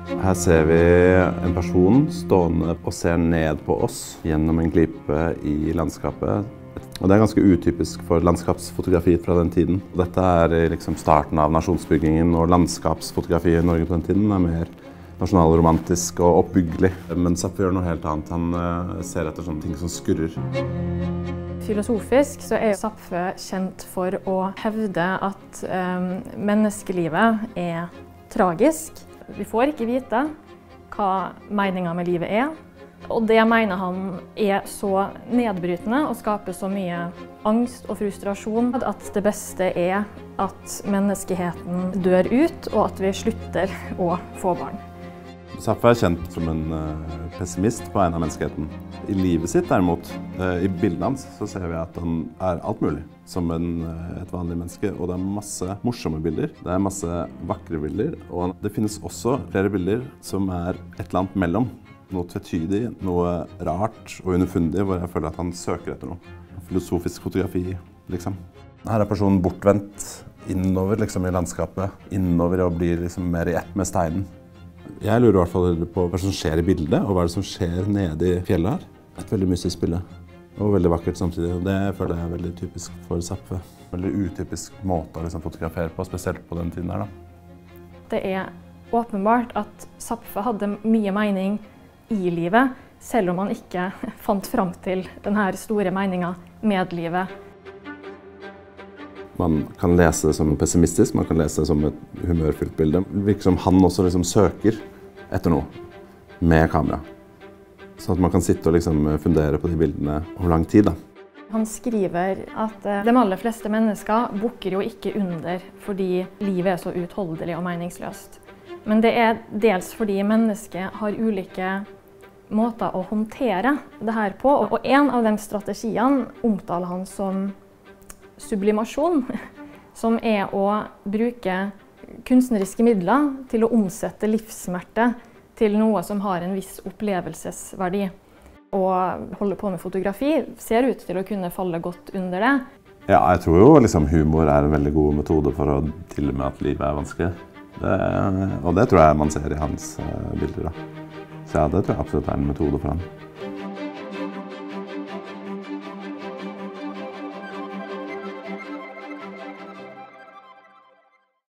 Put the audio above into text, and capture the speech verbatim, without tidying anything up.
Her ser vi en person stående og ser ned på oss gjennom en glipe i landskapet. Og det er ganske utypisk for landskapsfotografi fra den tiden. Dette er liksom starten av nasjonsbyggingen, og landskapsfotografi i Norge på den tiden er mer nasjonalromantisk og oppbyggelig. Men Zapfe gjør noe helt annet. Han ser etter sånne ting som skurrer. Filosofisk så er Zapfe kjent for å hevde at um, menneskelivet er tragisk. Vi får ikke vite hva meningen med livet er, og det mener han er så nedbrytende og skaper så mye angst og frustrasjon at det beste er at menneskeheten dør ut, og at vi slutter å få barn. Zapfe er kjent som en pessimist på vegne av menneskeheten. I livet sitt derimot, i bildene hans, så ser vi at han er alt mulig som en, et vanlig menneske. Og det er masse morsomme bilder, det er masse vakre bilder, og det finnes også flere bilder som er et eller annet mellom. Noe tvetydig, noe rart og underfundig, hvor jeg føler at han søker etter noe. Filosofisk fotografi, liksom. Her er personen bortvendt innover liksom, i landskapet, innover og blir liksom, mer i ett med steinen. Jeg lurer i hvert fall på hva som skjer i bildet, og hva er det som skjer nede i fjellet her. Et veldig mystisk bilde, og veldig vakkert samtidig. Og det føler jeg er veldig typisk for Zapfe. Veldig utypisk måte å liksom, fotografere på, spesielt på den tiden her. Da. Det er åpenbart at Zapfe hadde mye mening i livet, selv om han ikke fant fram til denne store meningen med livet. Man kan lese det som pessimistisk, man kan lese det som et humørfylt bilde. Det virker som han også liksom søker etter noe med kamera. Så at man kan sitte og liksom fundere på de bildene over lang tid. Da. Han skriver at de aller fleste mennesker bukker jo ikke under fordi livet er så utholdelig og meningsløst. Men det er dels fordi mennesket har ulike måter å håndtere det her på. Og en av de strategiene omtaler han som sublimasjon, som er å bruke kunstneriske midler til å omsette livssmerte til noe som har en viss opplevelsesverdi. Å holde på med fotografi ser ut til å kunne falle godt under det. Ja, jeg tror jo liksom, humor er en veldig god metode for å til og med at livet er vanskelig. Det, og det tror jeg man ser i hans uh, bilder. Da. Så ja, det tror jeg absolutt er en metode for han.